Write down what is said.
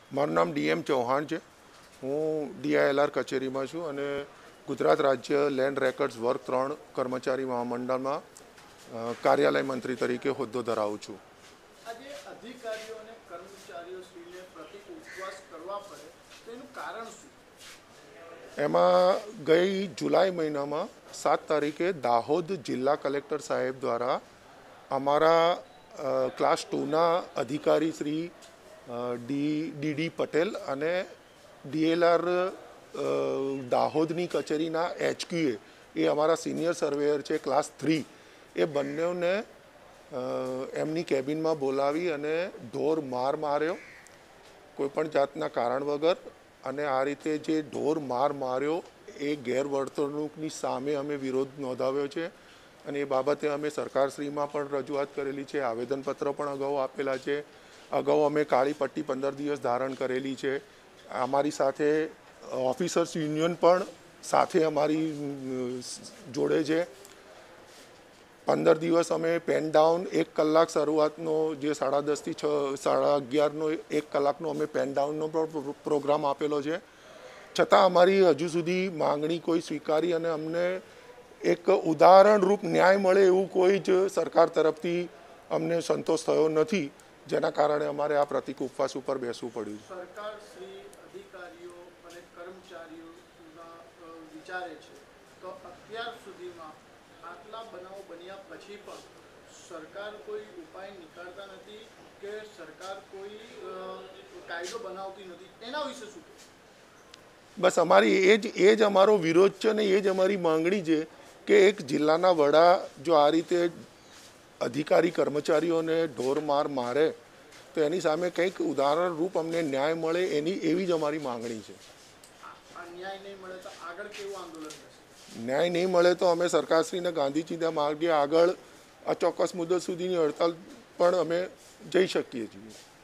મારું નામ ડીએમ ચૌહાણ છે। હું ડીઆઈએલઆર કચેરીમાં છું અને ગુજરાત રાજ્ય લેન્ડ રેકર્ડ્સ વર્ગ 3 કર્મચારી મહામંડળમાં કાર્યાલય મંત્રી તરીકે હોદ્દો ધરાવું છું। આજે અધિકારીઓ અને કર્મચારીઓ શ્રીને પ્રતિક ઉપવાસ કરવા પડે તેનું કારણ શું? એમાં ગઈ જુલાઈ મહિનામાં 7 તારીખે દાહોદ જિલ્લા કલેક્ટર સાહેબ દ્વારા અમારા ક્લાસ 2ના અધિકારી શ્રી ડીડી પટેલ અને ડીએલઆર દાહોદની કચેરીના એચક્યુએ એ અમારા સિનિયર સર્વેયર છે ક્લાસ 3 એ બંનેને એમની કેબિનમાં બોલાવી અને ઢોર માર માર્યો કોઈપણ જાતના કારણ વગર। અને આ રીતે જે ઢોર માર માર્યો એ ગેરવર્તણૂકની સામે અમે વિરોધ નોંધાવ્યો છે અને એ બાબતે અમે સરકારશ્રીમાં પણ રજૂઆત કરેલી છે, આવેદનપત્ર પણ અગાઉ આપેલા છે। અગાઉ અમે કાળી પટ્ટી 15 દિવસ ધારણ કરેલી છે। અમારી સાથે ઓફિસર્સ યુનિયન પણ સાથે અમારી જોડે છે। 15 દિવસ અમે પેન ડાઉન 1 કલાક શરૂઆતનો જે 10:30 થી 11:30નો 1 કલાકનો અમે પેન ડાઉનનો પ્રોગ્રામ આપેલો છે, છતાં અમારી હજુ સુધી માંગણી કોઈ સ્વીકારી અને અમને એક ઉદાહરણરૂપ ન્યાય મળે એવું કોઈ જ સરકાર તરફથી અમને સંતોષ થયો નથી, જેના કારણે અમારે આ પ્રતિક ઉપવાસ ઉપર બેસવું પડ્યું। સરકાર શ્રી અધિકારીઓ અને કર્મચારીઓના વિચારે છે તો અત્યાર સુધીમાં આટલા બનાવો બન્યા પછી પણ સરકાર કોઈ ઉપાય નીકાળતા નથી કે સરકાર કોઈ કાયદો બનાવતી નથી, એના વિશે શું? બસ અમારી એ જ અમારો વિરોધ છે ને એ જ અમારી માંગણી છે કે એક જિલ્લાના વડા જો આ રીતે અધિકારી કર્મચારીઓને ઢોર માર મારે તો એની સામે કંઈક ઉદાહરણરૂપ અમને ન્યાય મળે એવી જ અમારી માંગણી છે। ન્યાય નહીં મળે તો આગળ કેવું આંદોલન થશે? ન્યાય નહીં મળે તો અમે સરકારશ્રીને ગાંધીજીના માર્ગે આગળ અચોક્કસ મુદત સુધીની હડતાલ પણ અમે જઈ શકીએ છીએ।